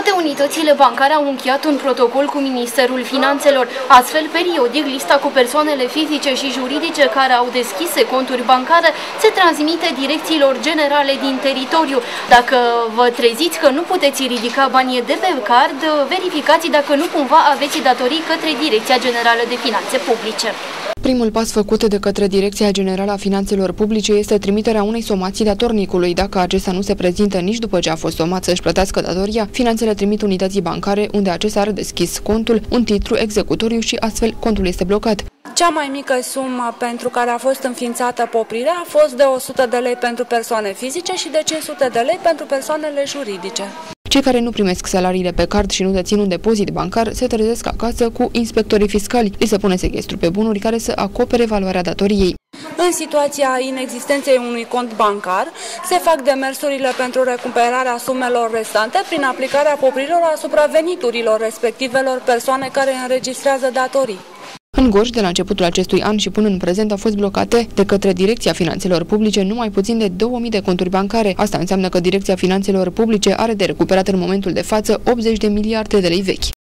Toate unitățile bancare au încheiat un protocol cu Ministerul Finanțelor. Astfel, periodic, lista cu persoanele fizice și juridice care au deschise conturi bancare se transmite direcțiilor generale din teritoriu. Dacă vă treziți că nu puteți ridica banii de pe card, verificați dacă nu cumva aveți datorii către Direcția Generală de Finanțe Publice. Primul pas făcut de către Direcția Generală a Finanțelor Publice este trimiterea unei somații datornicului. Dacă acesta nu se prezintă nici după ce a fost somat să-și plătească datoria, finanțele trimit unității bancare unde acesta are deschis contul, un titlu executoriu și astfel contul este blocat. Cea mai mică sumă pentru care a fost înființată poprirea a fost de 100 de lei pentru persoane fizice și de 500 de lei pentru persoanele juridice. Cei care nu primesc salariile pe card și nu dețin un depozit bancar se trezesc acasă cu inspectorii fiscali. Li se pune sechestru pe bunuri care să acopere valoarea datoriei. În situația inexistenței unui cont bancar, se fac demersurile pentru recuperarea sumelor restante prin aplicarea popririlor asupra veniturilor respectivelor persoane care înregistrează datorii. În Gorj, de la începutul acestui an și până în prezent, au fost blocate de către Direcția Finanțelor Publice numai puțin de 2000 de conturi bancare. Asta înseamnă că Direcția Finanțelor Publice are de recuperat în momentul de față 80 de miliarde de lei vechi.